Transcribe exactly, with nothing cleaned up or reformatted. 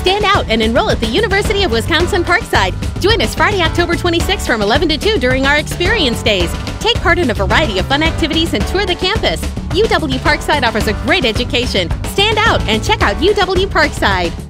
Stand out and enroll at the University of Wisconsin-Parkside. Join us Friday, October twenty-sixth from eleven to two during our Experience Days. Take part in a variety of fun activities and tour the campus. U W-Parkside offers a great education. Stand out and check out U W-Parkside.